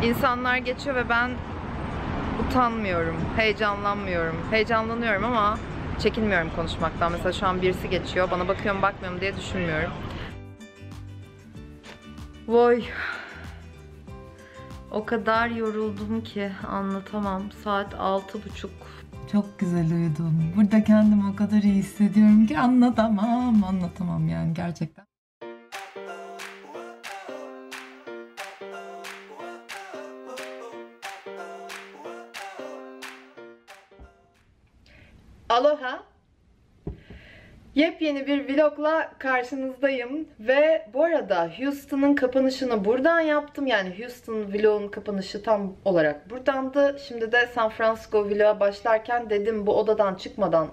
İnsanlar geçiyor ve ben utanmıyorum, heyecanlanmıyorum. Heyecanlanıyorum ama çekinmiyorum konuşmaktan. Mesela şu an birisi geçiyor, bana bakıyor mu bakmıyor mu diye düşünmüyorum. Vay. O kadar yoruldum ki anlatamam. Saat 6:30. Çok güzel uyudum. Burada kendimi o kadar iyi hissediyorum ki anlatamam yani gerçekten. Aloha. Yepyeni bir vlogla karşınızdayım ve bu arada Houston'ın kapanışını buradan yaptım. Yani Houston vlogun kapanışı tam olarak buradandı. Şimdi de San Francisco vloga başlarken dedim bu odadan çıkmadan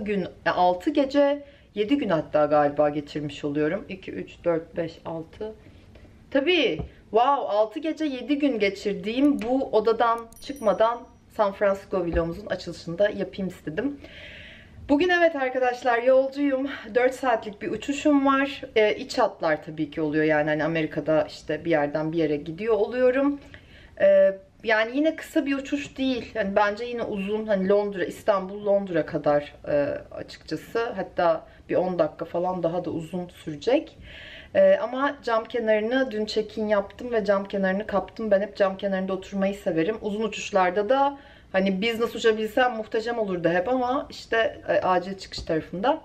6 gece 7 gün hatta galiba geçirmiş oluyorum. 2, 3, 4, 5, 6. Tabii wow 6 gece 7 gün geçirdiğim bu odadan çıkmadan San Francisco vlogumuzun açılışını da yapayım istedim. Bugün evet arkadaşlar yolcuyum. 4 saatlik bir uçuşum var. İç hatlar tabii ki oluyor yani hani Amerika'da işte bir yerden bir yere gidiyor oluyorum. Yani yine kısa bir uçuş değil. Yani bence yine uzun. Hani Londra, İstanbul, Londra kadar açıkçası. Hatta bir 10 dakika falan daha da uzun sürecek. Ama cam kenarını dün check-in yaptım ve cam kenarını kaptım. Ben hep cam kenarında oturmayı severim. Uzun uçuşlarda da hani business uçabilsem muhteşem olurdu hep ama işte acil çıkış tarafında.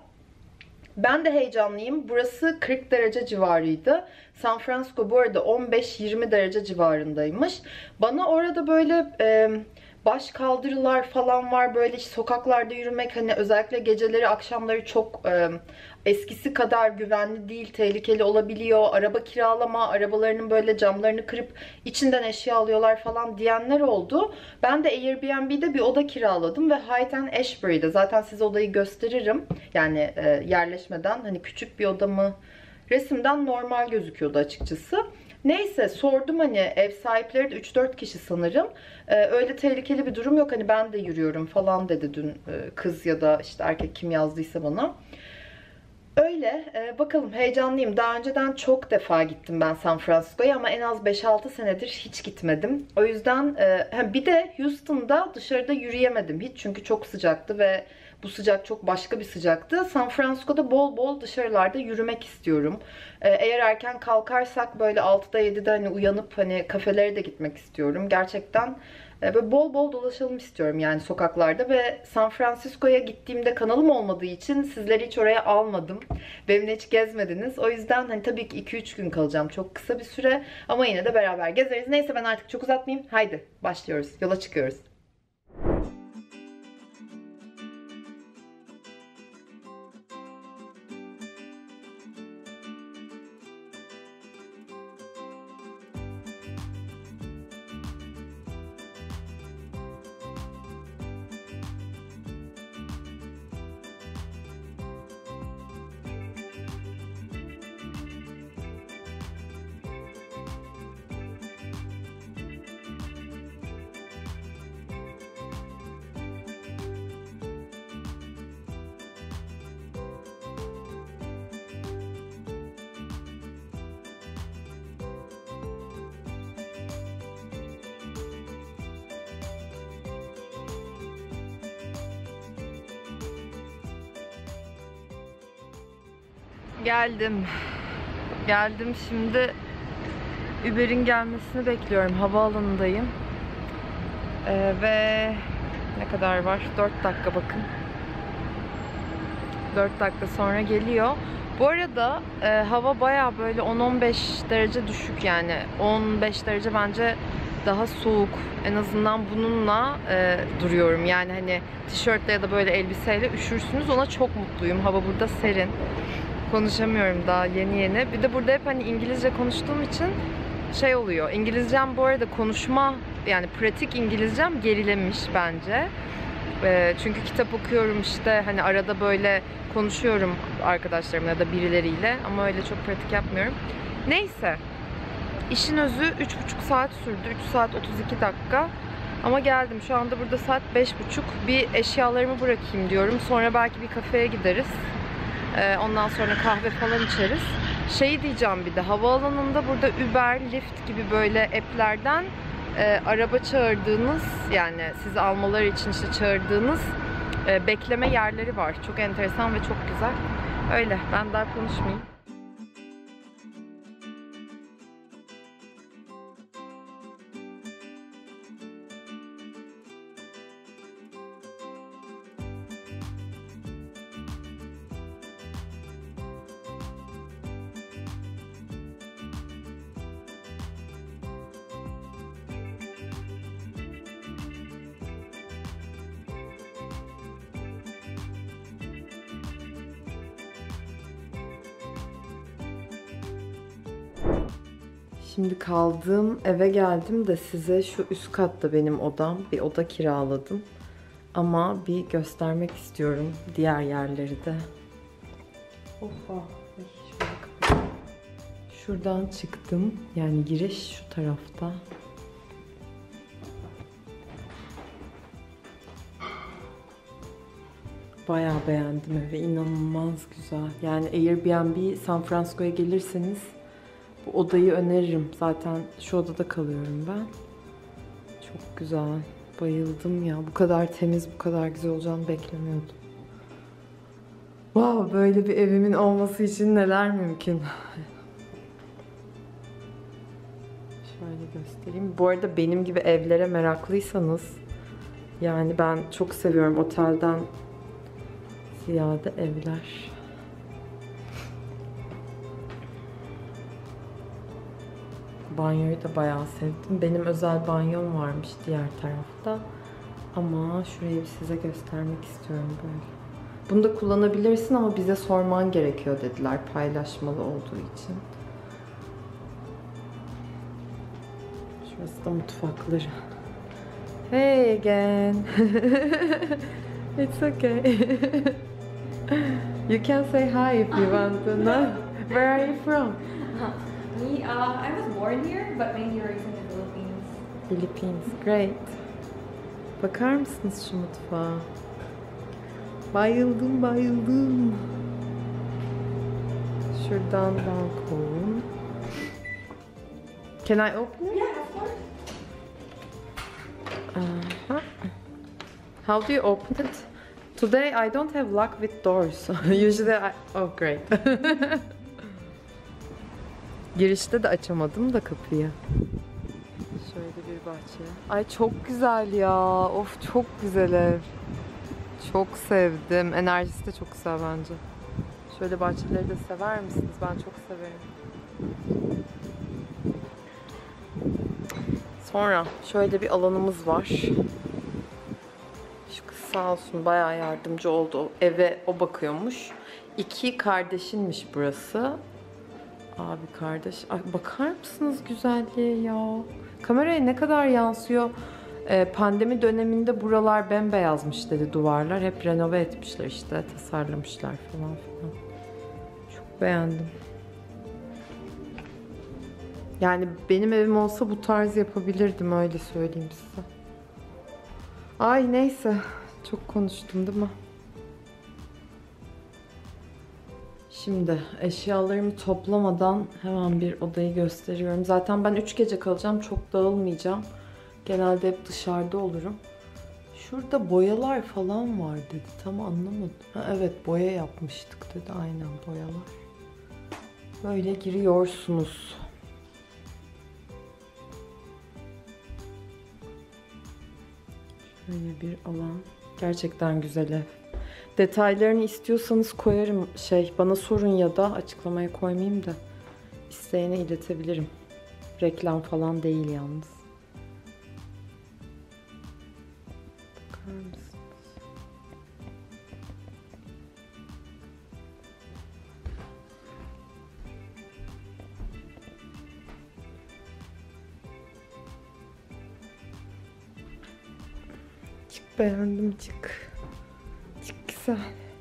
Ben de heyecanlıyım. Burası 40 derece civarıydı. San Francisco bu arada 15-20 derece civarındaymış. Bana orada böyle baş kaldırılar falan var. Böyle sokaklarda yürümek hani özellikle geceleri akşamları çok eskisi kadar güvenli değil, tehlikeli olabiliyor. Araba kiralama, arabalarının böyle camlarını kırıp içinden eşya alıyorlar falan diyenler oldu. Ben de Airbnb'de bir oda kiraladım ve Hyde & Ashbury'de. Zaten size odayı gösteririm. Yani yerleşmeden hani küçük bir oda mı? Resimden normal gözüküyordu açıkçası. Neyse sordum hani ev sahipleri de 3-4 kişi sanırım. Öyle tehlikeli bir durum yok hani ben de yürüyorum falan dedi dün kız ya da işte erkek kim yazdıysa bana. Öyle. Bakalım heyecanlıyım. Daha önceden çok defa gittim ben San Francisco'ya ama en az 5-6 senedir hiç gitmedim. O yüzden bir de Houston'da dışarıda yürüyemedim hiç çünkü çok sıcaktı ve bu sıcak çok başka bir sıcaktı. San Francisco'da bol bol dışarılarda yürümek istiyorum. Eğer erken kalkarsak böyle 6'da 7'de hani uyanıp hani kafelere de gitmek istiyorum. Gerçekten böyle bol bol dolaşalım istiyorum yani sokaklarda ve San Francisco'ya gittiğimde kanalım olmadığı için sizleri hiç oraya almadım. Benimle hiç gezmediniz. O yüzden hani tabii ki 2-3 gün kalacağım. Çok kısa bir süre ama yine de beraber gezeriz. Neyse ben artık çok uzatmayayım. Haydi başlıyoruz. Yola çıkıyoruz. Geldim. Geldim şimdi Uber'in gelmesini bekliyorum. Havaalanındayım. Ve ne kadar var? 4 dakika bakın. 4 dakika sonra geliyor. Bu arada hava baya böyle 10-15 derece düşük yani. 15 derece bence daha soğuk. En azından bununla duruyorum. Yani hani tişörtle ya da böyle elbiseyle üşürsünüz. Ona çok mutluyum. Hava burada serin. Konuşamıyorum daha yeni. Bir de burada hep hani İngilizce konuştuğum için şey oluyor. İngilizcem bu arada konuşma yani pratik İngilizcem gerilemiş bence. Çünkü kitap okuyorum işte hani arada böyle konuşuyorum arkadaşlarımla ya da birileriyle ama öyle çok pratik yapmıyorum. Neyse. İşin özü 3,5 saat sürdü. 3 saat 32 dakika. Ama geldim. Şu anda burada saat 5,5. Bir eşyalarımı bırakayım diyorum. Sonra belki bir kafeye gideriz. Ondan sonra kahve falan içeriz. Şey diyeceğim bir de havaalanında burada Uber, Lyft gibi böyle app'lerden araba çağırdığınız, yani sizi almaları için işte çağırdığınız bekleme yerleri var. Çok enteresan ve çok güzel. Öyle, ben daha konuşmayayım. Şimdi kaldığım eve geldim de size şu üst katta benim odam. Bir oda kiraladım. Ama bir göstermek istiyorum diğer yerleri de. Oha. Şuradan çıktım. Yani giriş şu tarafta. Bayağı beğendim evi. İnanılmaz güzel. Yani Airbnb San Francisco'ya gelirseniz bu odayı öneririm. Zaten şu odada kalıyorum ben. Çok güzel. Bayıldım ya. Bu kadar temiz, bu kadar güzel olacağını beklemiyordum. Wow, böyle bir evimin olması için neler mümkün. Şöyle göstereyim. Bu arada benim gibi evlere meraklıysanız, yani ben çok seviyorum otelden ziyade evler. Banyoyu da bayağı sevdim. Benim özel banyom varmış diğer tarafta. Ama şurayı size göstermek istiyorum böyle. Bunu da kullanabilirsin ama bize sorman gerekiyor dediler, paylaşmalı olduğu için. Şurası da mutfakları. Hey again. It's okay. You can say hi if you want to know. Where are you from? Me, I was born here, but mainly raised in the Philippines. Philippines. Great. Bakar mısınız şu mutfağa? Bayıldım, bayıldım. Şuradan balkon. Can I open it? Yeah, of course. How do you open it? Today I don't have luck with doors. Usually Oh, great. Girişte de açamadım da kapıyı. Şöyle bir bahçe. Ay çok güzel ya. Of, çok güzel ev. Çok sevdim. Enerjisi de çok güzel bence. Şöyle bahçeleri de sever misiniz? Ben çok severim. Sonra şöyle bir alanımız var. Şu kız sağ olsun bayağı yardımcı oldu. Eve o bakıyormuş. 2 kardeşinmiş burası. Abi kardeş. Ay, bakar mısınız güzelliğe ya? Kameraya ne kadar yansıyor. Pandemi döneminde buralar bembeyazmış dedi duvarlar. Hep renove etmişler işte. Tasarlamışlar falan filan. Çok beğendim. Yani benim evim olsa bu tarz yapabilirdim, öyle söyleyeyim size. Ay neyse. Çok konuştum değil mi? Şimdi eşyalarımı toplamadan hemen bir odayı gösteriyorum. Zaten ben 3 gece kalacağım. Çok dağılmayacağım. Genelde hep dışarıda olurum. Şurada boyalar falan var dedi. Tam anlamadım. Ha, evet, boya yapmıştık dedi. Aynen, boyalar. Böyle giriyorsunuz. Şöyle bir alan. Gerçekten güzel ev. Detaylarını istiyorsanız koyarım. Bana sorun ya da açıklamaya koymayayım da isteyene iletebilirim. Reklam falan değil yalnız. Bakar mısınız? Çık, beğendim, çık. Çık güzel.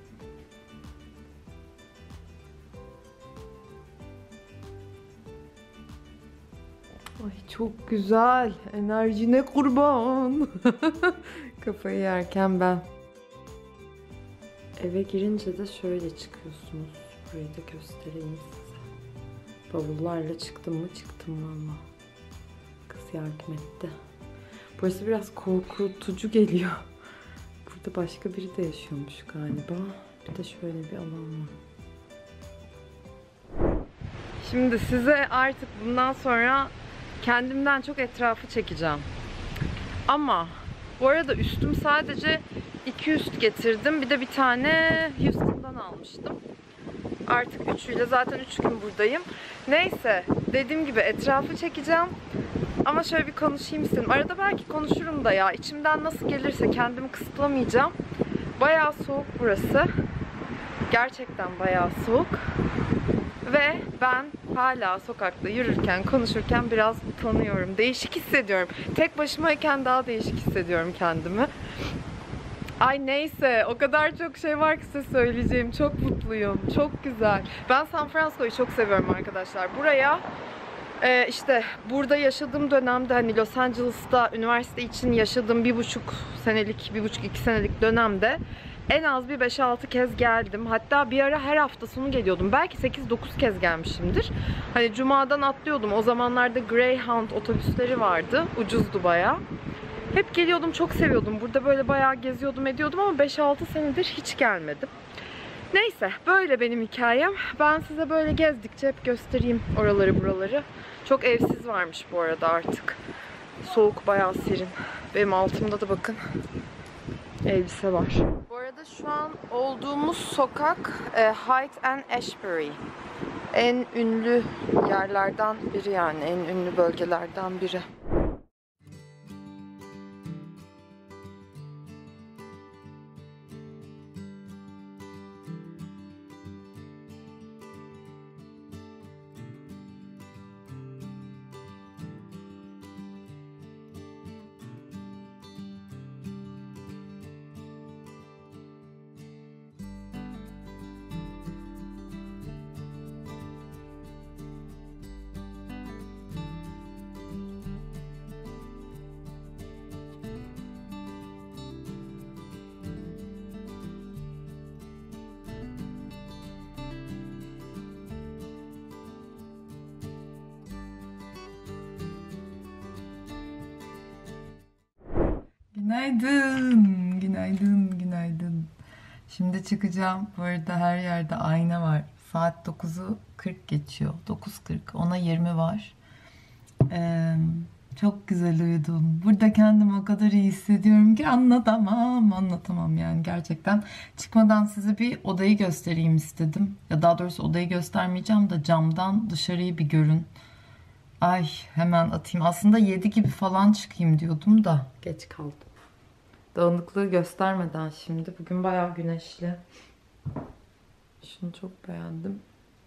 Ay çok güzel. Enerjine kurban. Kafayı yerken ben. Eve girince de şöyle çıkıyorsunuz. Burayı da göstereyim size. Bavullarla çıktım mı? Çıktım valla. Kız yardım etti. Burası biraz korkutucu geliyor. Burada başka biri de yaşıyormuş galiba. Bir de şöyle bir alan var. Şimdi size artık bundan sonra kendimden çok etrafı çekeceğim. Ama bu arada üstüm sadece 2 üst getirdim. Bir de bir tane Houston'dan almıştım. Artık üçüyle zaten 3 gün buradayım. Neyse, dediğim gibi etrafı çekeceğim. Ama şöyle bir konuşayım istedim. Arada belki konuşurum da ya. İçimden nasıl gelirse kendimi kısıtlamayacağım. Bayağı soğuk burası. Gerçekten bayağı soğuk. Ve ben hala sokakta yürürken, konuşurken biraz utanıyorum. Değişik hissediyorum. Tek başımayken daha değişik hissediyorum kendimi. Ay neyse, o kadar çok şey var ki size söyleyeceğim. Çok mutluyum, çok güzel. Ben San Francisco'yu çok seviyorum arkadaşlar. Buraya işte burada yaşadığım dönemde, hani Los Angeles'ta üniversite için yaşadığım 1,5 senelik, 1,5-2 senelik dönemde en az bir 5-6 kez geldim. Hatta bir ara her hafta sonu geliyordum. Belki 8-9 kez gelmişimdir. Hani Cuma'dan atlıyordum. O zamanlarda Greyhound otobüsleri vardı. Ucuzdu bayağı. Hep geliyordum, çok seviyordum. Burada böyle bayağı geziyordum, ediyordum ama 5-6 senedir hiç gelmedim. Neyse, böyle benim hikayem. Ben size böyle gezdikçe hep göstereyim oraları buraları. Çok evsiz varmış bu arada artık. Soğuk, bayağı serin. Benim altımda da bakın elbise var. Bu arada şu an olduğumuz sokak Hyde and Ashbury. En ünlü yerlerden biri, yani en ünlü bölgelerden biri. Günaydın, günaydın, günaydın. Şimdi çıkacağım. Bu arada her yerde ayna var. Saat 9'u 40 geçiyor. 9:40. Ona 20 var. Çok güzel uyudum. Burada kendimi o kadar iyi hissediyorum ki anlatamam yani gerçekten. Çıkmadan size bir odayı göstereyim istedim. Ya daha doğrusu odayı göstermeyeceğim de camdan dışarıyı bir görün. Ay hemen atayım. Aslında 7 gibi falan çıkayım diyordum da geç kaldım. Dağınıklığı göstermeden şimdi. Bugün bayağı güneşli. Şunu çok beğendim.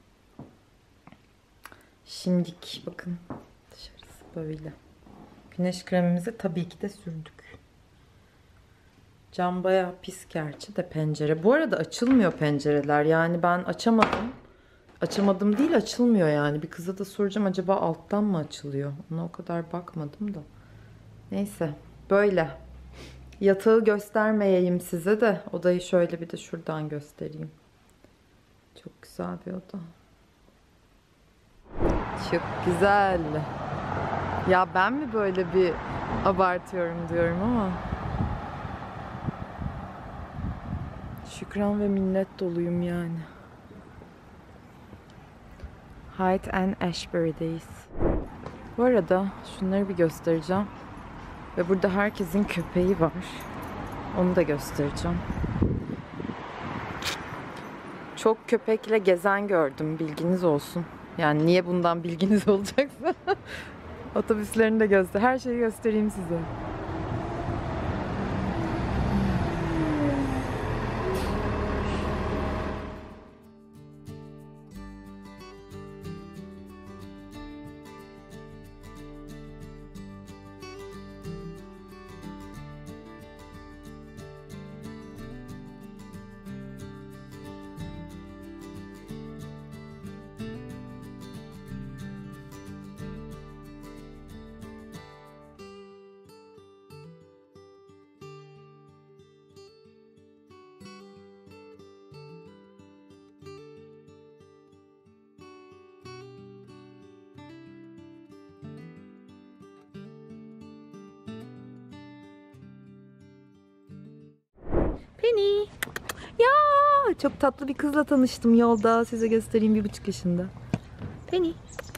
Şimdik bakın dışarısı böyle. Güneş kremimizi tabii ki de sürdük. Cam bayağı pis gerçi de pencere. Bu arada açılmıyor pencereler. Yani ben açamadım. Açamadım değil, açılmıyor yani. Bir kıza da soracağım, acaba alttan mı açılıyor? Ona o kadar bakmadım da. Neyse böyle. Yatağı göstermeyeyim size de. Odayı şöyle bir de şuradan göstereyim. Çok güzel bir oda. Çok güzel. Ya ben mi böyle bir abartıyorum diyorum ama. Şükran ve minnet doluyum yani. Hyde and Ashbury'deyiz. Bu arada şunları bir göstereceğim. Ve burada herkesin köpeği var. Onu da göstereceğim. Çok köpekle gezen gördüm. Bilginiz olsun. Yani niye bundan bilginiz olacaksa. Otobüslerini de göster. Her şeyi göstereyim size. çok tatlı bir kızla tanıştım yolda. Size göstereyim, 1,5 yaşında. Penny.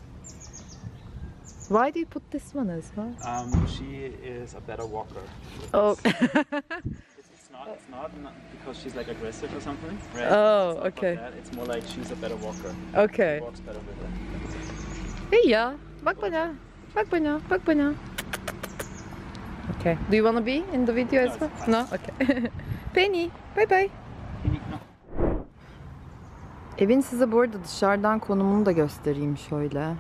Why do you put this one as well? She is a better walker. Oh. It's not because she's like aggressive or something, right? Oh, It's not about okay. that. It's more like she's a better walker. Okay. She walks better with her. İyi ya. Bak bana. Bak bana. Bak bana. Okay. Do you want to be in the video as well? No? Okay. Penny. Bye bye. No. Evin size bu arada dışarıdan konumunu da göstereyim şöyle.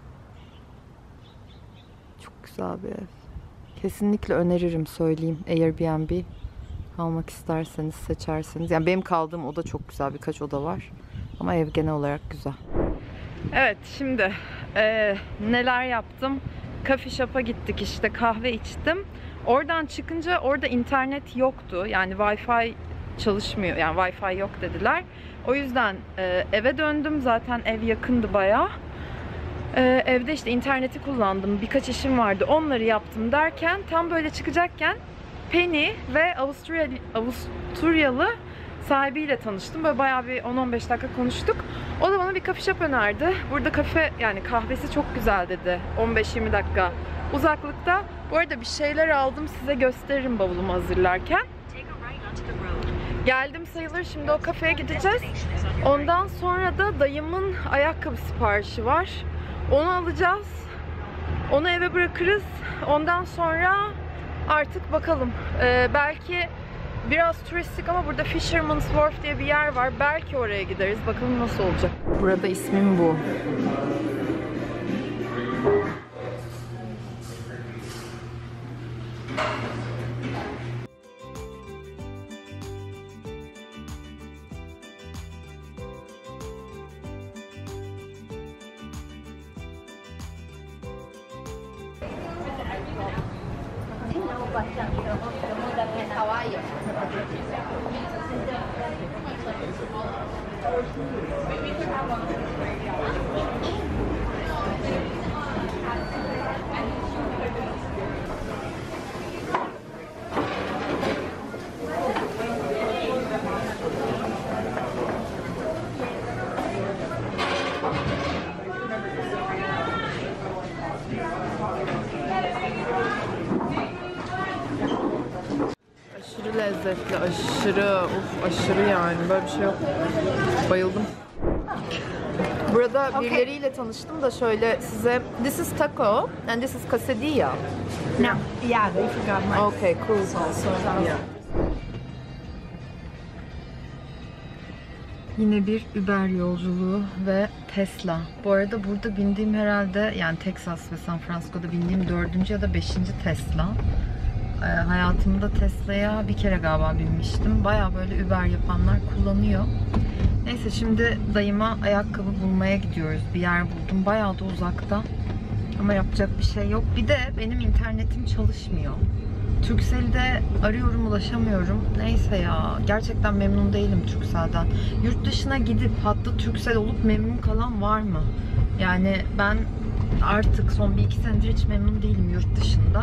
Çok güzel bir ev. Kesinlikle öneririm, söyleyeyim. Airbnb kalmak isterseniz, seçerseniz. Yani benim kaldığım oda çok güzel. Birkaç oda var. Ama ev genel olarak güzel. Evet, şimdi neler yaptım? Coffee shop'a gittik, işte kahve içtim. Oradan çıkınca orada internet yoktu. Yani Wi-Fi çalışmıyor. Yani Wi-Fi yok dediler. O yüzden eve döndüm. Zaten ev yakındı bayağı. Evde işte interneti kullandım. Birkaç işim vardı. Onları yaptım derken tam böyle çıkacakken Penny ve Avusturyalı sahibiyle tanıştım. Böyle bayağı bir 10-15 dakika konuştuk. O da bana bir coffee shop önerdi. Burada kafe, yani kahvesi çok güzel dedi. 15-20 dakika uzaklıkta. Bu arada bir şeyler aldım. Size gösteririm bavulumu hazırlarken. Geldim sayılır. Şimdi o kafeye gideceğiz. Ondan sonra da dayımın ayakkabı siparişi var. Onu alacağız. Onu eve bırakırız. Ondan sonra artık bakalım. Belki biraz turistik ama burada Fisherman's Wharf diye bir yer var. Belki oraya gideriz. Bakalım nasıl olacak. Burada ismim bu. Aşırı lezzetli, aşırı, aşırı yani, böyle bir şey yok. Bayıldım. Burada birileriyle tanıştım da şöyle size, this is taco and this is quesadilla. No, yeah, they forgot my Okay, cool. also. Yeah. Yine bir Uber yolculuğu ve Tesla. Bu arada burada bindiğim herhalde, yani Texas ve San Francisco'da bindiğim 4. ya da 5. Tesla. Hayatımda Tesla'ya bir kere galiba binmiştim. Baya böyle Uber yapanlar kullanıyor. Neyse, şimdi dayıma ayakkabı bulmaya gidiyoruz. Bir yer buldum. Bayağı da uzakta. Ama yapacak bir şey yok. Bir de benim internetim çalışmıyor. Turkcell'de arıyorum, ulaşamıyorum. Neyse ya. Gerçekten memnun değilim Turkcell'den. Yurt dışına gidip hatta Turkcell olup memnun kalan var mı? Yani ben artık son 1-2 senedir hiç memnun değilim yurt dışında.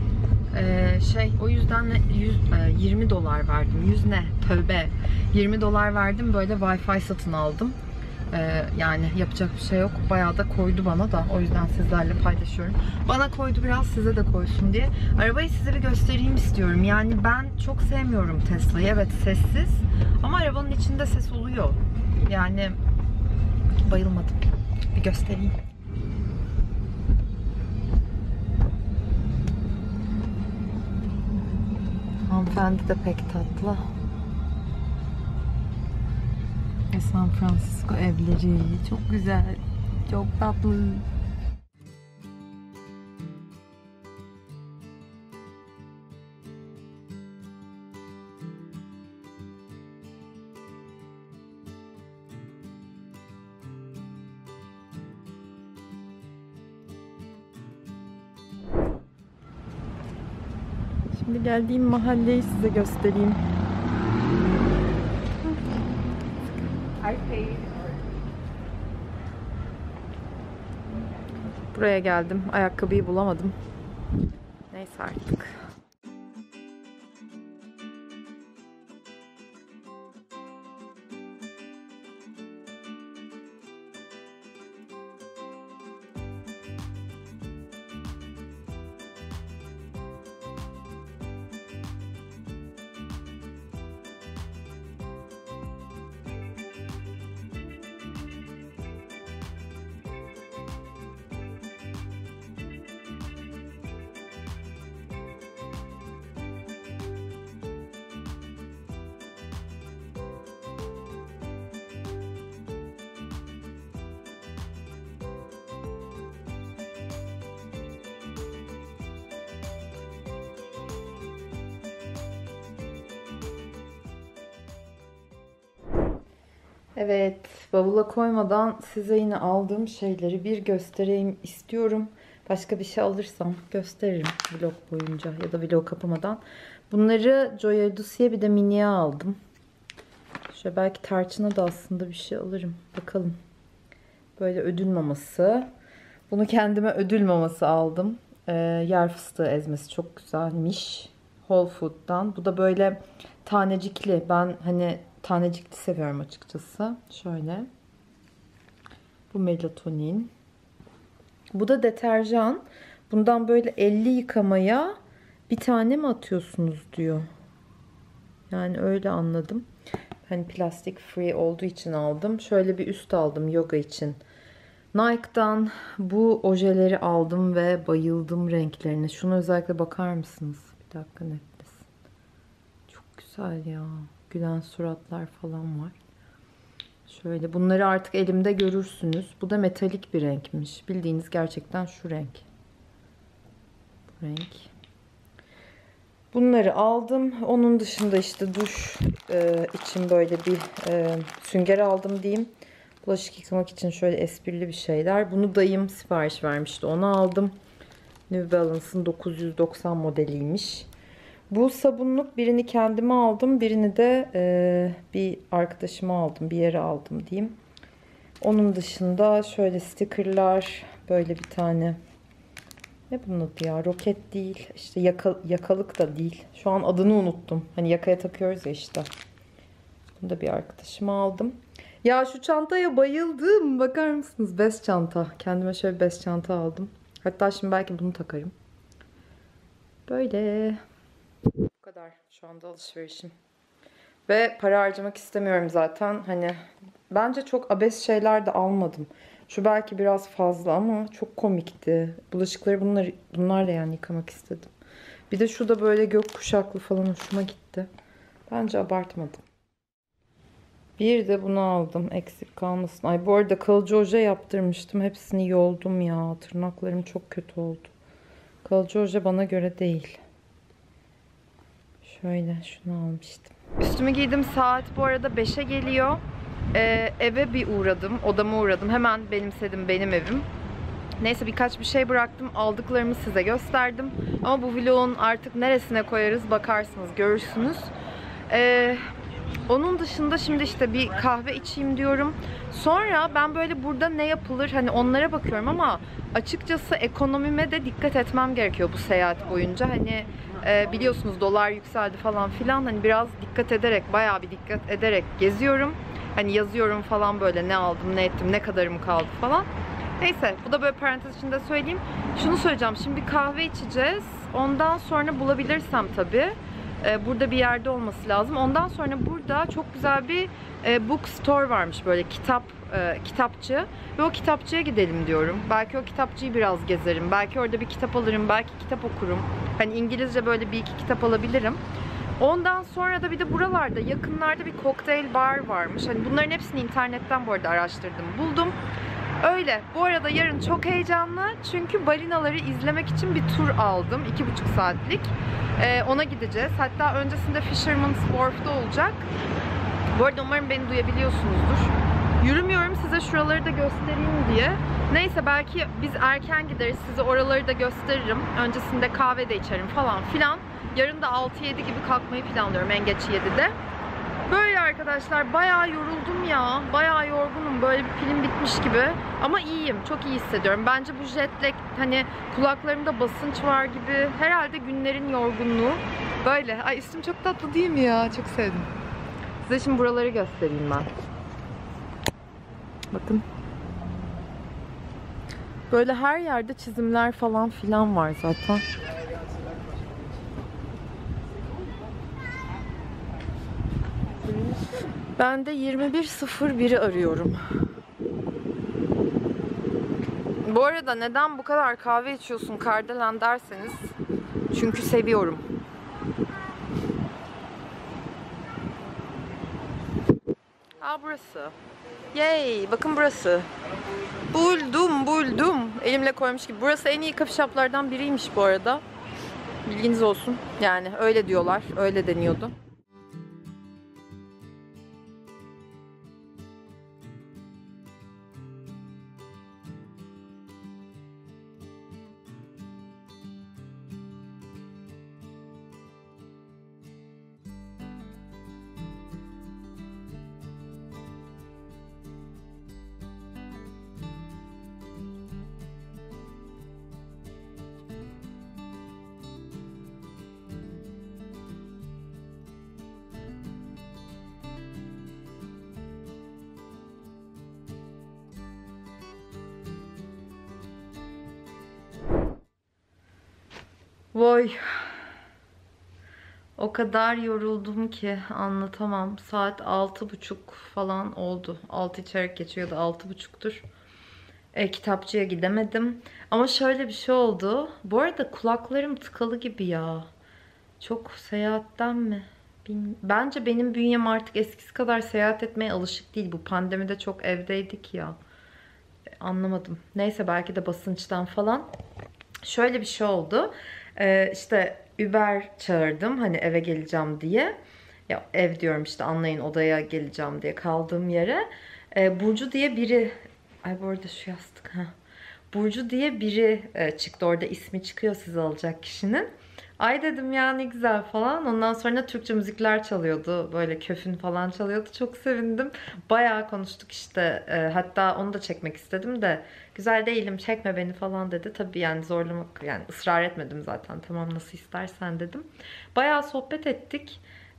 O yüzden 20 dolar verdim. 100 ne? Tövbe. 20 dolar verdim. Böyle Wi-Fi satın aldım. Yani yapacak bir şey yok. Bayağı da koydu bana da. O yüzden sizlerle paylaşıyorum. Bana koydu biraz, size de koysun diye. Arabayı size bir göstereyim istiyorum. Yani ben çok sevmiyorum Tesla'yı. Evet, sessiz. Ama arabanın içinde ses oluyor. Yani bayılmadım. Bir göstereyim. Hanımefendi de pek tatlı. Ve San Francisco evleri çok güzel, çok tatlı. Şimdi geldiğim mahalleyi size göstereyim. Buraya geldim. Ayakkabıyı bulamadım. Neyse artık. Evet, bavula koymadan size yine aldığım şeyleri bir göstereyim istiyorum. Başka bir şey alırsam gösteririm vlog boyunca ya da vlog kapamadan. Bunları Gioia Lussi'ye bir de Mini'ye aldım. Şöyle belki tarçına da aslında bir şey alırım. Bakalım. Böyle ödül maması. Bunu kendime ödül maması aldım. Yer fıstığı ezmesi çok güzelmiş. Whole Food'dan. Bu da böyle tanecikli. Ben hani tanecikli seviyorum açıkçası. Şöyle. Bu melatonin. Bu da deterjan. Bundan böyle 50 yıkamaya bir tane mi atıyorsunuz diyor. Yani öyle anladım. Hani plastik free olduğu için aldım. Şöyle bir üst aldım yoga için. Nike'dan bu ojeleri aldım ve bayıldım renklerine. Şuna özellikle bakar mısınız? Bir dakika netlesin. Çok güzel ya. Gülen suratlar falan var. Şöyle bunları artık elimde görürsünüz. Bu da metalik bir renkmiş. Bildiğiniz gerçekten şu renk. Bu renk. Bunları aldım. Onun dışında işte duş için böyle bir sünger aldım diyeyim. Bulaşık yıkamak için şöyle esprili bir şeyler. Bunu dayım sipariş vermişti. Onu aldım. New Balance'ın 990 modeliymiş. Bu sabunluk birini kendime aldım. Birini de bir arkadaşıma aldım. Bir yere aldım diyeyim. Onun dışında şöyle stickerlar. Böyle bir tane. Ne bunun adı ya? Roket değil. İşte yakalık da değil. Şu an adını unuttum. Hani yakaya takıyoruz ya işte. Bunu da bir arkadaşıma aldım. Ya şu çantaya bayıldım. Bakar mısınız? Bez çanta. Kendime şöyle bir bez çanta aldım. Hatta şimdi belki bunu takarım. Böyle. Bu kadar şu anda alışverişim. Ve para harcamak istemiyorum zaten. Hani bence çok abes şeyler de almadım. Şu belki biraz fazla ama çok komikti. Bulaşıkları bunlarla yani yıkamak istedim. Bir de şu da böyle gökkuşaklı falan hoşuma gitti. Bence abartmadım. Bir de bunu aldım. Eksik kalmasın. Ay bu arada kalıcı oje yaptırmıştım. Hepsini yoldum ya. Tırnaklarım çok kötü oldu. Kalıcı oje bana göre değil. Şöyle şunu almıştım. Üstümü giydim. Saat bu arada 5'e geliyor. Eve bir uğradım. Odama uğradım. Hemen benimsedim, benim evim. Neyse birkaç bir şey bıraktım. Aldıklarımı size gösterdim. Ama bu vlogun artık neresine koyarız bakarsınız, görürsünüz. Onun dışında şimdi işte bir kahve içeyim diyorum. Sonra ben böyle burada ne yapılır hani onlara bakıyorum ama açıkçası ekonomime de dikkat etmem gerekiyor bu seyahat boyunca. Hani biliyorsunuz dolar yükseldi falan filan. Hani biraz dikkat ederek, bayağı bir dikkat ederek geziyorum. Hani yazıyorum falan böyle ne aldım, ne ettim, ne kadarım kaldı falan. Neyse bu da böyle parantez içinde söyleyeyim. Şunu söyleyeceğim. Şimdi bir kahve içeceğiz. Ondan sonra bulabilirsem tabii. Burada bir yerde olması lazım. Ondan sonra burada çok güzel bir bookstore varmış böyle kitapçı. Ve o kitapçıya gidelim diyorum. Belki o kitapçıyı biraz gezerim. Belki orada bir kitap alırım. Belki kitap okurum. Hani İngilizce böyle bir iki kitap alabilirim. Ondan sonra da bir de buralarda yakınlarda bir kokteyl bar varmış. Hani bunların hepsini internetten bu arada araştırdım. Buldum. Öyle. Bu arada yarın çok heyecanlı. Çünkü balinaları izlemek için bir tur aldım. 2,5 saatlik. Ona gideceğiz. Hatta öncesinde Fisherman's Wharf'da olacak. Bu arada umarım beni duyabiliyorsunuzdur. Yürümüyorum size şuraları da göstereyim diye. Neyse belki biz erken gideriz. Size oraları da gösteririm. Öncesinde kahve de içerim falan filan. Yarın da 6-7 gibi kalkmayı planlıyorum. En geç 7'de. Böyle arkadaşlar bayağı yoruldum ya. Bayağı yorgunum. Böyle bir film bitmiş gibi. Ama iyiyim. Çok iyi hissediyorum. Bence bu jet lag hani kulaklarımda basınç var gibi. Herhalde günlerin yorgunluğu. Böyle. Ay üstüm çok tatlı değil mi ya? Çok sevdim. Size şimdi buraları göstereyim ben. Bakın. Böyle her yerde çizimler falan filan var zaten. Ben de 21.01'i arıyorum. Bu arada neden bu kadar kahve içiyorsun Kardelen derseniz çünkü seviyorum. Aa burası. Yay! Bakın burası. Buldum. Elimle koymuş gibi. Burası en iyi coffee shop'lardan biriymiş bu arada. Bilginiz olsun. Yani öyle diyorlar. Öyle deniyordu. Vay. O kadar yoruldum ki anlatamam. Saat 6:30 falan oldu. 6 çeyrek geçiyordu. 6:30'tur. Kitapçıya gidemedim. Ama şöyle bir şey oldu. Bu arada kulaklarım tıkalı gibi ya. Çok seyahatten mi? Bence benim bünyem artık eskisi kadar seyahat etmeye alışık değil. Bu pandemide çok evdeydik ya. Anlamadım. Neyse, belki de basınçtan falan. Şöyle bir şey oldu. İşte Uber çağırdım. Hani eve geleceğim diye. Ya ev diyorum işte, anlayın, odaya geleceğim diye kaldığım yere. Burcu diye biri... Ay bu arada şu yastık. Burcu diye biri çıktı. Orada ismi çıkıyor sizi alacak kişinin. Ay dedim ya, ne güzel falan. Ondan sonra Türkçe müzikler çalıyordu. Böyle Köfün falan çalıyordu. Çok sevindim. Bayağı konuştuk işte. Hatta onu da çekmek istedim de güzel değilim, çekme beni falan dedi. Tabii yani zorlamak, yani ısrar etmedim zaten. Tamam, nasıl istersen dedim. Bayağı sohbet ettik.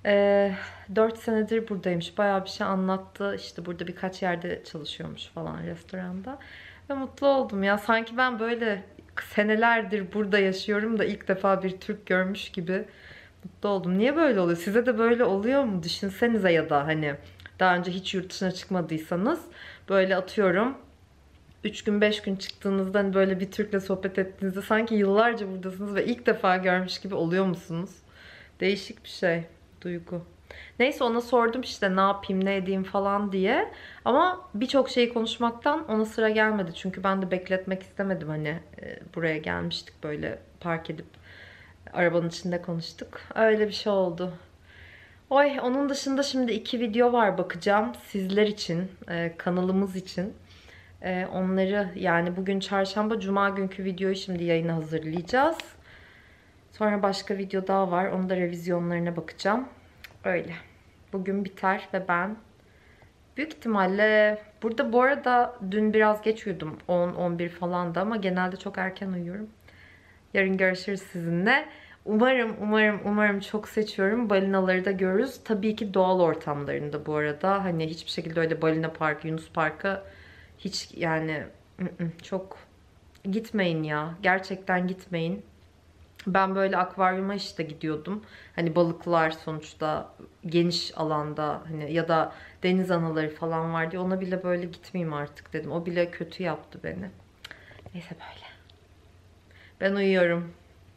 4 senedir buradaymış. Bayağı bir şey anlattı. İşte burada birkaç yerde çalışıyormuş falan, restoranda. Ve mutlu oldum ya. Sanki ben böyle senelerdir burada yaşıyorum da ilk defa bir Türk görmüş gibi mutlu oldum. Niye böyle oluyor? Size de böyle oluyor mu? Düşünsenize, ya da hani daha önce hiç yurt dışına çıkmadıysanız, böyle atıyorum 3 gün 5 gün çıktığınızda hani böyle bir Türk'le sohbet ettiğinizde sanki yıllarca buradasınız ve ilk defa görmüş gibi oluyor musunuz? Değişik bir şey, duygu. Neyse, ona sordum işte ne yapayım, ne edeyim falan diye. Ama birçok şeyi konuşmaktan ona sıra gelmedi. Çünkü ben de bekletmek istemedim. Hani buraya gelmiştik, böyle park edip arabanın içinde konuştuk. Öyle bir şey oldu. Oy, onun dışında şimdi 2 video var, bakacağım. Sizler için, kanalımız için. Onları, yani bugün çarşamba, cuma günkü videoyu şimdi yayına hazırlayacağız. Sonra başka video daha var. Onun da revizyonlarına bakacağım. Öyle. Bugün biter ve ben büyük ihtimalle burada, bu arada dün biraz geç uyudum. 10-11 falandı ama genelde çok erken uyuyorum. Yarın görüşürüz sizinle. Umarım çok seçiyorum. Balinaları da görürüz. Tabii ki doğal ortamlarında bu arada. Hani hiçbir şekilde öyle balina parkı, Yunus Parkı hiç, yani çok gitmeyin ya. Gerçekten gitmeyin. Ben böyle akvaryuma işte gidiyordum. Hani balıklar sonuçta geniş alanda, hani ya da deniz anaları falan var diye, ona bile böyle gitmeyeyim artık dedim. O bile kötü yaptı beni. Neyse böyle. Ben uyuyorum.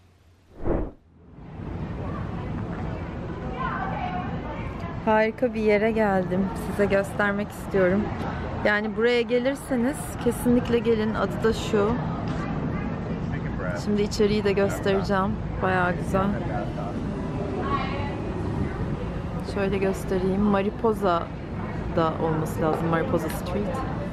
Harika bir yere geldim. Size göstermek istiyorum. Yani buraya gelirseniz kesinlikle gelin. Adı da şu. Şimdi içeriği de göstereceğim. Bayağı güzel. Şöyle göstereyim. Mariposa da olması lazım. Mariposa Street.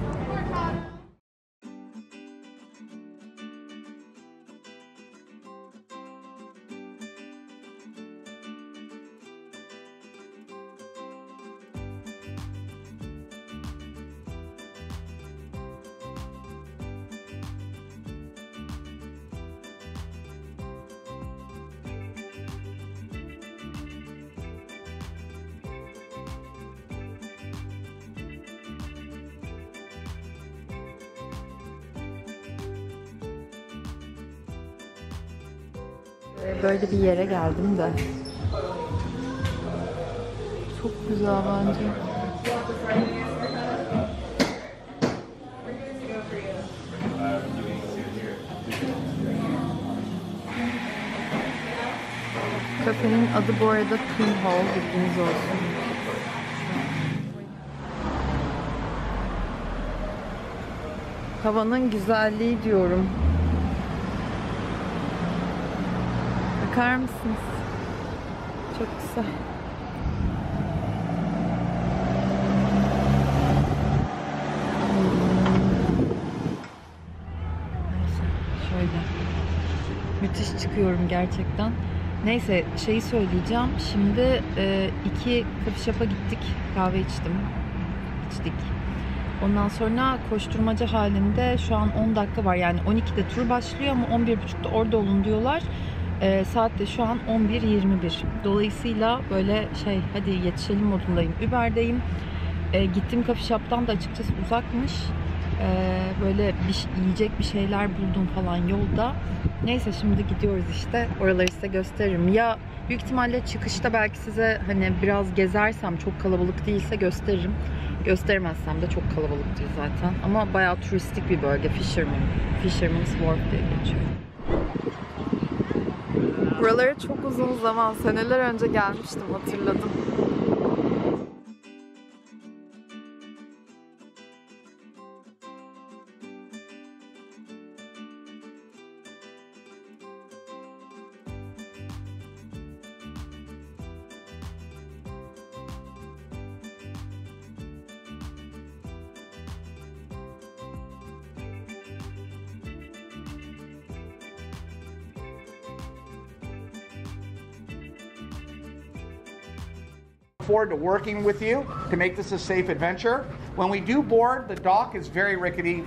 Böyle bir yere geldim de. Çok güzel bence. Kafenin adı bu arada Pinhole, bilginiz olsun. Havanın güzelliği diyorum. Bakar mısınız? Çok güzel. Neyse, şöyle. Müthiş çıkıyorum gerçekten. Neyse, şeyi söyleyeceğim. Şimdi 2 coffee shop'a gittik. Kahve içtik. Ondan sonra koşturmaca halinde şu an 10 dakika var. Yani 12'de tur başlıyor ama 11.30'da orada olun diyorlar. Saat de şu an 11:21. Dolayısıyla böyle hadi yetişelim modundayım. Uber'deyim. Gittiğim coffee shop'tan da açıkçası uzakmış. Böyle yiyecek bir şeyler buldum falan yolda. Neyse şimdi gidiyoruz işte. Oraları size gösteririm. Ya büyük ihtimalle çıkışta belki size hani biraz gezersem, çok kalabalık değilse gösteririm. Göstermezsem de çok kalabalık değil zaten. Ama bayağı turistik bir bölge. Fisherman's Wharf diye geçiyor. Buralara çok uzun zaman, seneler önce gelmiştim, hatırladım. Forward to working with you to make this a safe adventure. When we do board, the dock is very rickety.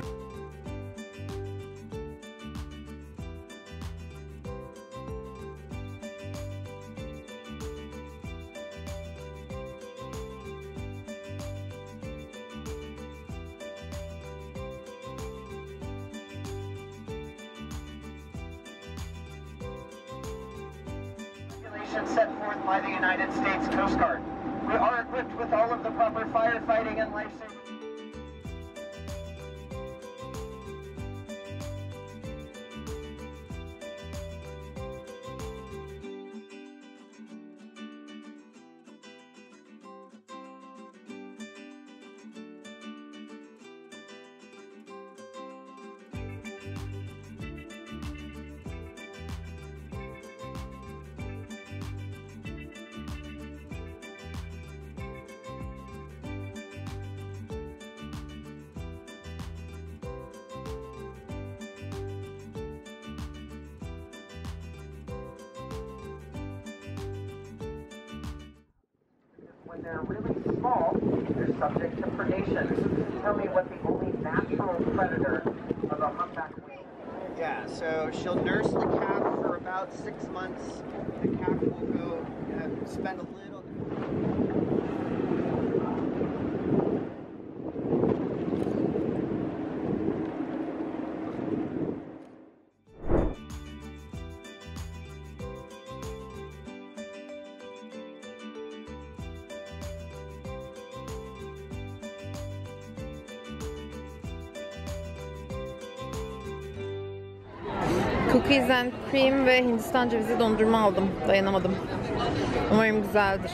Regulations set forth by the United States Coast Guard. We are equipped with all of the proper firefighting and life-saving. When they're really small, they're subject to predation. Tell me what the only natural predator of a humpback whale is. Yeah, so she'll nurse the calf for about 6 months. The calf will go spend a little. Cookies and cream ve Hindistan cevizi dondurma aldım. Dayanamadım. Umarım güzeldir.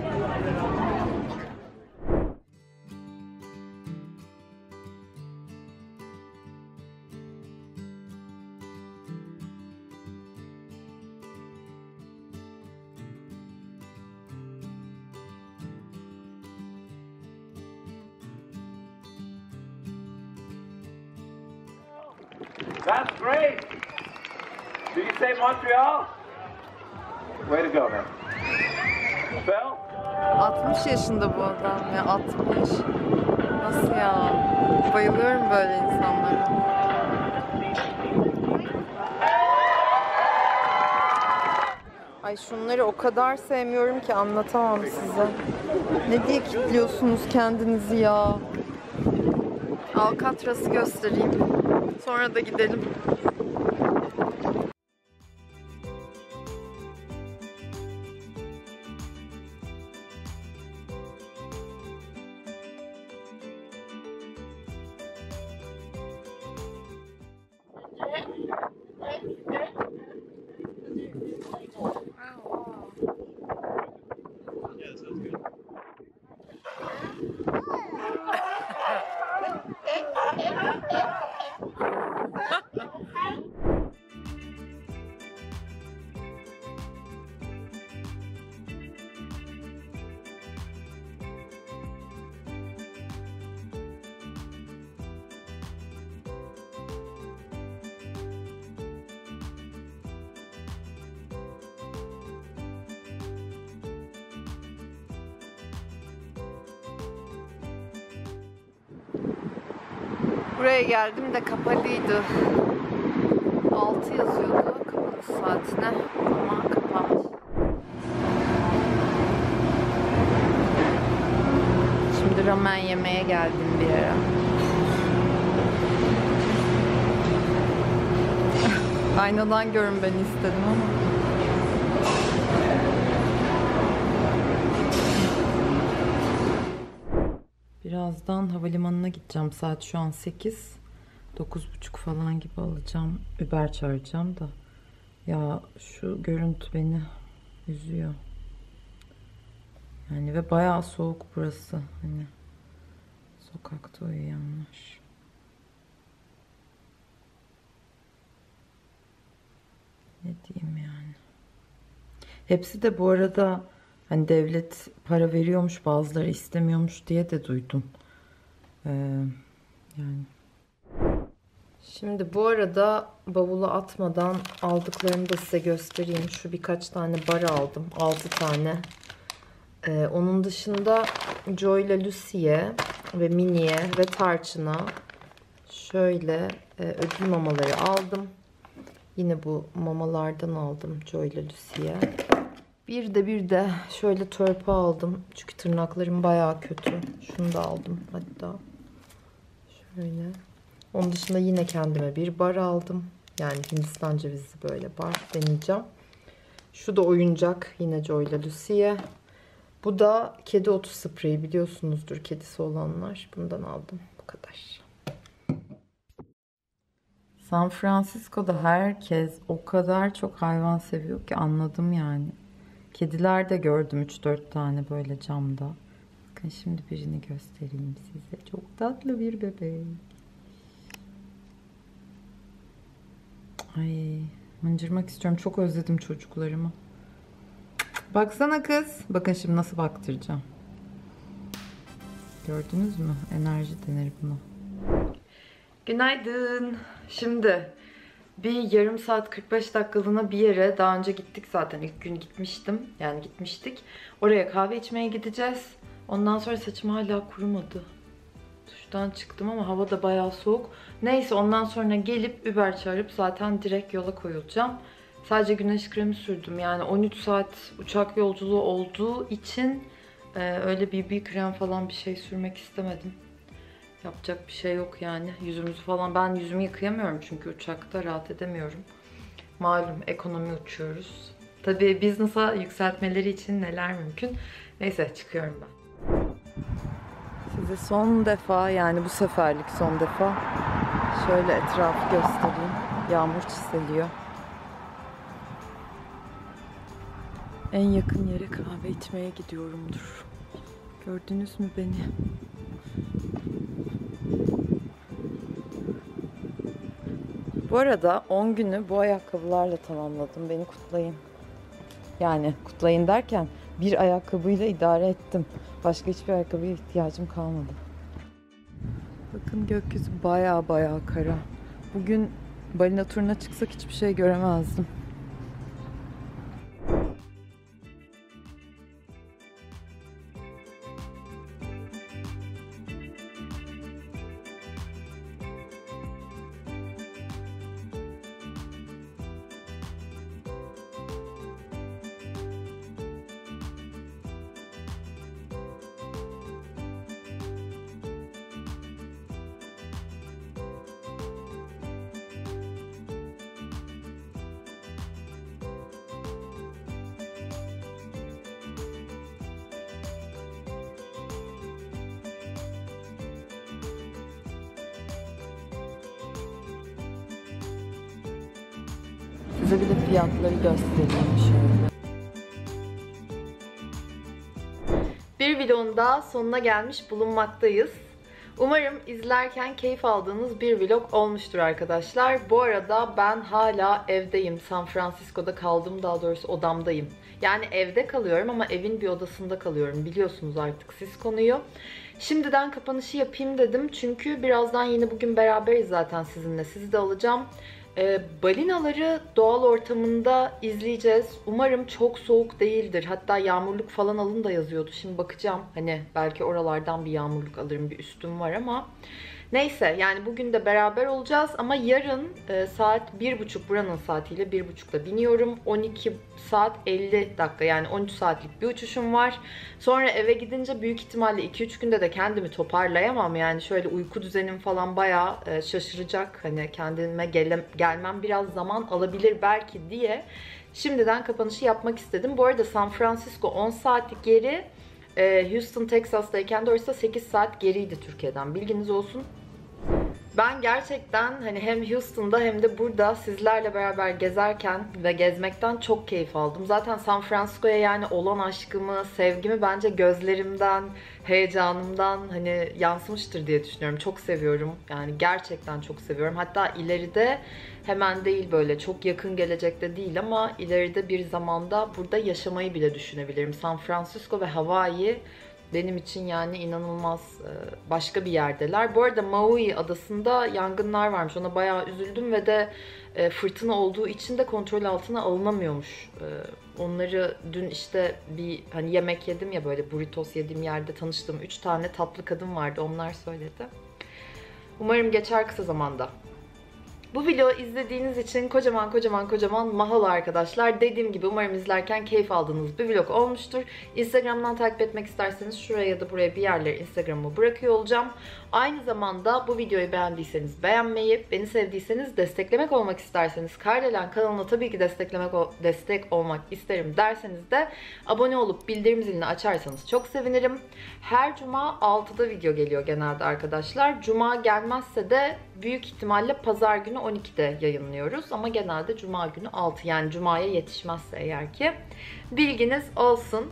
That's great! Did you say Montreal? Way to go, man. Phil? 60 yaşında bu adam ya, 60. Nasıl ya? Bayılıyorum böyle insanlara. Ay şunları o kadar sevmiyorum ki anlatamam size. Ne diye kilitliyorsunuz kendinizi ya? Alcatraz'ı göstereyim. Sonra da gidelim. Buraya geldim de kapalıydı. 6 yazıyordu kapanış saatine ama kapanmış. Şimdi ramen yemeye geldim bir ara. Aynadan görünmeni istedim ama. Birazdan havalimanına gideceğim. Saat şu an 8. 9:30 falan gibi alacağım. Uber çağıracağım da. Ya şu görüntü beni üzüyor. Yani ve bayağı soğuk burası. Hani sokakta uyuyanlar. Ne diyeyim yani. Hepsi de bu arada hani devlet para veriyormuş, bazıları istemiyormuş diye de duydum. Yani. Şimdi bu arada bavula atmadan aldıklarımı da size göstereyim. Şu birkaç tane bar aldım. 6 tane. Onun dışında Joy ile Lucy'ye ve Minnie'ye ve Tarçın'a şöyle ödül mamaları aldım. Yine bu mamalardan aldım Joy ile Lucy'ye. Bir de şöyle törpü aldım. Çünkü tırnaklarım bayağı kötü. Şunu da aldım hatta. Şöyle. Onun dışında yine kendime bir bar aldım. Yani Hindistan cevizli böyle bar deneyeceğim. Şu da oyuncak. Yine Joy ile Lucy'ye. Bu da kedi otu spreyi, biliyorsunuzdur kedisi olanlar. Bundan aldım. Bu kadar. San Francisco'da herkes o kadar çok hayvan seviyor ki anladım yani. Kediler de gördüm 3-4 tane böyle camda. Bakın şimdi birini göstereyim size. Çok tatlı bir bebek. Ay, mıncırmak istiyorum. Çok özledim çocuklarımı. Baksana kız. Bakın şimdi nasıl baktıracağım. Gördünüz mü? Enerji denir buna. Günaydın. Şimdi bir yarım saat 45 dakikalığına bir yere daha önce gittik zaten. İlk gün gitmiştim. Yani gitmiştik. Oraya kahve içmeye gideceğiz. Ondan sonra saçım hala kurumadı. Duştan çıktım ama hava da bayağı soğuk. Neyse ondan sonra gelip Uber çağırıp zaten direkt yola koyulacağım. Sadece güneş kremi sürdüm. Yani 13 saat uçak yolculuğu olduğu için öyle BB krem falan bir şey sürmek istemedim. Yapacak bir şey yok yani. Yüzümüzü falan, ben yüzümü yıkayamıyorum çünkü uçakta rahat edemiyorum. Malum ekonomi uçuyoruz. Tabii business'a yükseltmeleri için neler mümkün. Neyse çıkıyorum ben. Size son defa, yani bu seferlik son defa şöyle etrafı göstereyim. Yağmur çiseliyor. En yakın yere kahve içmeye gidiyorumdur. Gördünüz mü beni? Bu arada 10 günü bu ayakkabılarla tamamladım. Beni kutlayın. Yani kutlayın derken bir ayakkabıyla idare ettim. Başka hiçbir ayakkabıya ihtiyacım kalmadı. Bakın gökyüzü baya kara. Bugün balina turuna çıksak hiçbir şey göremezdim. Size bir de fiyatları göstereyim şöyle. Bir vlogun daha sonuna gelmiş bulunmaktayız. Umarım izlerken keyif aldığınız bir vlog olmuştur arkadaşlar. Bu arada ben hala evdeyim. San Francisco'da kaldım, daha doğrusu odamdayım. Yani evde kalıyorum ama evin bir odasında kalıyorum. Biliyorsunuz artık siz konuyu. Şimdiden kapanışı yapayım dedim. Çünkü birazdan yine bugün beraberiz zaten sizinle. Sizi de alacağım. Balinaları doğal ortamında izleyeceğiz. Umarım çok soğuk değildir. Hatta yağmurluk falan alın da yazıyordu. Şimdi bakacağım. Hani belki oralardan bir yağmurluk alırım. Bir üstüm var ama. Neyse yani bugün de beraber olacağız ama yarın saat 1.30 buranın saatiyle 1.30'da biniyorum. 12 saat 50 dakika yani 13 saatlik bir uçuşum var. Sonra eve gidince büyük ihtimalle 2-3 günde de kendimi toparlayamam. Yani şöyle uyku düzenim falan bayağı şaşıracak. Hani kendime gelmem biraz zaman alabilir belki diye şimdiden kapanışı yapmak istedim. Bu arada San Francisco 10 saatlik geri. Houston, Texas'tayken de oysa 8 saat geriydi Türkiye'den. Bilginiz olsun. Ben gerçekten hani hem Houston'da hem de burada sizlerle beraber gezerken ve gezmekten çok keyif aldım. Zaten San Francisco'ya yani olan aşkımı, sevgimi bence gözlerimden, heyecanımdan hani yansımıştır diye düşünüyorum. Çok seviyorum. Yani gerçekten çok seviyorum. Hatta ileride hemen değil böyle çok yakın gelecekte değil ama ileride bir zamanda burada yaşamayı bile düşünebilirim. San Francisco ve Hawaii benim için yani inanılmaz başka bir yerdeler. Bu arada Maui adasında yangınlar varmış. Ona bayağı üzüldüm ve de fırtına olduğu için de kontrol altına alınamıyormuş. Onları dün işte bir hani yemek yedim ya böyle burritos yediğim yerde tanıştığım 3 tane tatlı kadın vardı. Onlar söyledi. Umarım geçer kısa zamanda. Bu videoyu izlediğiniz için kocaman mahalo arkadaşlar. Dediğim gibi umarım izlerken keyif aldığınız bir vlog olmuştur. Instagram'dan takip etmek isterseniz şuraya ya da buraya bir yerlere Instagram'ımı bırakıyor olacağım. Aynı zamanda bu videoyu beğendiyseniz beğenmeyi, beni sevdiyseniz desteklemek olmak isterseniz Kardelen kanalına tabii ki destek olmak isterim derseniz de abone olup bildirim zilini açarsanız çok sevinirim. Her cuma 6'da video geliyor genelde arkadaşlar. Cuma gelmezse de büyük ihtimalle pazar günü 12'de yayınlıyoruz ama genelde cuma günü 6 yani cumaya yetişmezse eğer ki bilginiz olsun.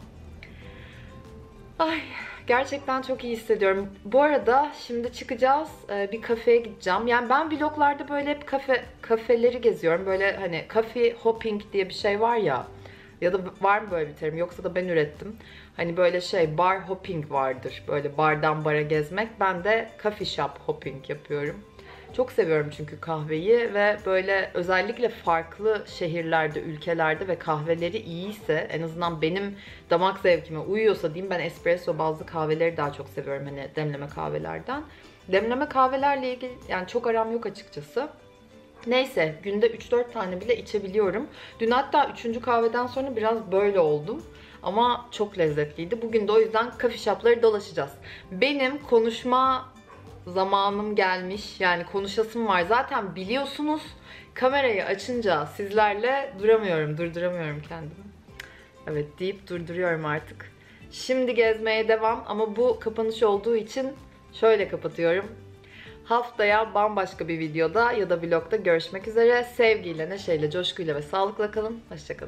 Ay gerçekten çok iyi hissediyorum. Bu arada şimdi çıkacağız bir kafeye gideceğim. Yani ben vloglarda böyle hep kafeleri geziyorum. Böyle hani coffee hopping diye bir şey var ya. Ya da var mı böyle bir terim yoksa da ben ürettim. Hani böyle şey bar hopping vardır. Böyle bardan bara gezmek. Ben de coffee shop hopping yapıyorum. Çok seviyorum çünkü kahveyi ve böyle özellikle farklı şehirlerde, ülkelerde ve kahveleri iyiyse en azından benim damak zevkime uyuyorsa diyeyim ben espresso bazlı kahveleri daha çok seviyorum hani demleme kahvelerden. Demleme kahvelerle ilgili yani çok aram yok açıkçası. Neyse günde 3-4 tane bile içebiliyorum. Dün hatta 3. kahveden sonra biraz böyle oldum. Ama çok lezzetliydi. Bugün de o yüzden coffee shop'ları dolaşacağız. Benim konuşma zamanım gelmiş. Yani konuşasım var. Zaten biliyorsunuz kamerayı açınca sizlerle durduramıyorum kendimi. Evet deyip durduruyorum artık. Şimdi gezmeye devam ama bu kapanış olduğu için şöyle kapatıyorum. Haftaya bambaşka bir videoda ya da vlogda görüşmek üzere. Sevgiyle, neşeyle, coşkuyla ve sağlıkla kalın. Hoşçakalın.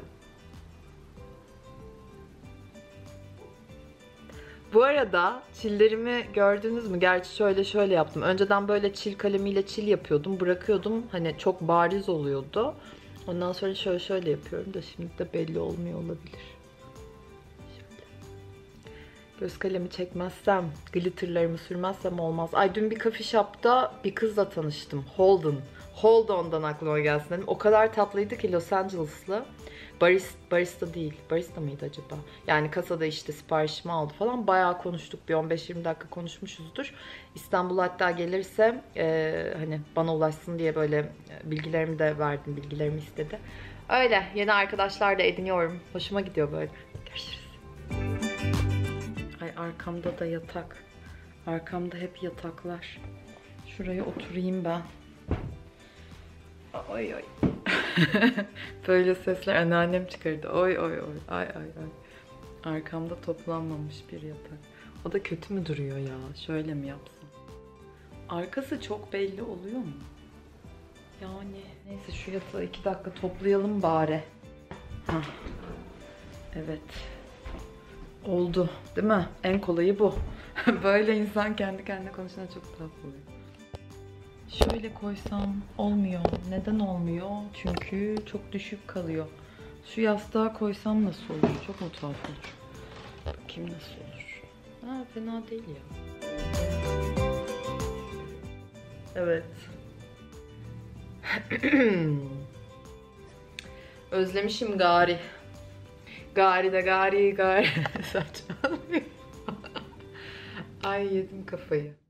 Bu arada çillerimi gördünüz mü? Gerçi şöyle yaptım. Önceden böyle çil kalemiyle çil yapıyordum. Bırakıyordum. Hani çok bariz oluyordu. Ondan sonra şöyle yapıyorum da şimdi de belli olmuyor olabilir. Şöyle. Göz kalemi çekmezsem, glitterlarımı sürmezsem olmaz. Ay dün bir coffee shop'ta bir kızla tanıştım. Holden'dan aklıma gelsin dedim. O kadar tatlıydı ki Los Angeles'lı. Barista değil. Barista mıydı acaba? Yani kasada işte siparişimi aldı falan. Bayağı konuştuk. Bir 15-20 dakika konuşmuşuzdur. İstanbul'a hatta gelirse hani bana ulaşsın diye böyle bilgilerimi de verdim. Bilgilerimi istedi. Öyle. Yeni arkadaşlar da ediniyorum. Hoşuma gidiyor böyle. Görüşürüz. Ay arkamda da yatak. Arkamda hep yataklar. Şuraya oturayım ben. Ay. Böyle sesler anneannem çıkardı. Oy. Ay. Arkamda toplanmamış bir yatak. O da kötü mü duruyor ya? Şöyle mi yapsam? Arkası çok belli oluyor mu? Yani neyse şu yatağı 2 dakika toplayalım bari. Hah. Evet. Oldu. Değil mi? En kolayı bu. Böyle insan kendi kendine konuşana çok tatlı oluyor. Şöyle koysam olmuyor. Neden olmuyor? Çünkü çok düşük kalıyor. Şu yastığa koysam nasıl olur? Çok mu tuhaf olur? Bakayım nasıl olur. Ha, fena değil ya. Evet. Özlemişim gari. Gari. Saçmalıyor. Ay yedim kafayı.